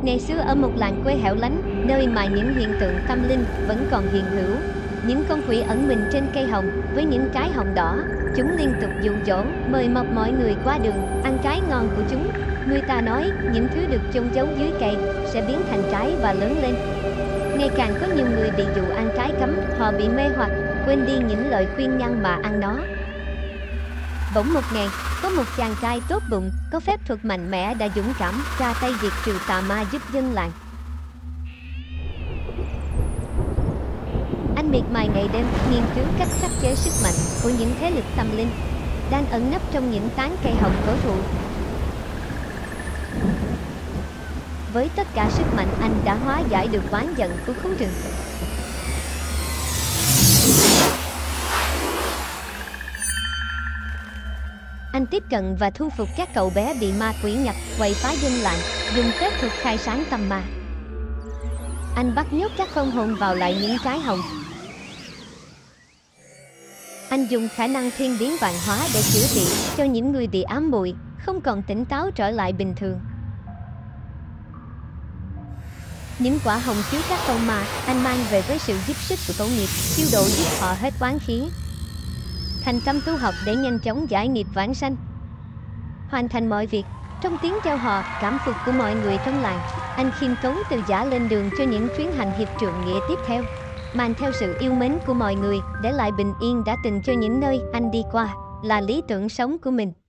Ngày xưa ở một làng quê hẻo lánh, nơi mà những hiện tượng tâm linh vẫn còn hiện hữu, những con quỷ ẩn mình trên cây hồng với những trái hồng đỏ, chúng liên tục dụ dỗ, mời mọc mọi người qua đường ăn trái ngon của chúng. Người ta nói, những thứ được chôn giấu dưới cây sẽ biến thành trái và lớn lên. Ngày càng có nhiều người bị dụ ăn trái cấm, họ bị mê hoặc, quên đi những lời khuyên ngăn mà ăn nó. Bỗng một ngày, có một chàng trai tốt bụng, có phép thuật mạnh mẽ đã dũng cảm ra tay diệt trừ tà ma giúp dân làng. Anh miệt mài ngày đêm nghiên cứu cách khắc chế sức mạnh của những thế lực tâm linh đang ẩn nấp trong những tán cây hồng cổ thụ. Với tất cả sức mạnh, anh đã hóa giải được oán giận của thú rừng. Anh tiếp cận và thu phục các cậu bé bị ma quỷ nhập quậy phá dân làng, dùng phép thuật khai sáng tâm ma. Anh bắt nhốt các vong hồn vào lại những trái hồng. Anh dùng khả năng thiên biến vạn hóa để chữa trị cho những người bị ám muội, không còn tỉnh táo trở lại bình thường. Những quả hồng chứa các con ma anh mang về với sự giúp sức của tổ nghiệp, siêu độ giúp họ hết oán khí, thành tâm tu học để nhanh chóng giải nghiệp vãng sanh, hoàn thành mọi việc. Trong tiếng reo hò cảm phục của mọi người trong làng, anh khiêm tốn từ giả lên đường cho những chuyến hành hiệp trượng nghĩa tiếp theo, mang theo sự yêu mến của mọi người, để lại bình yên đã từng cho những nơi anh đi qua, là lý tưởng sống của mình.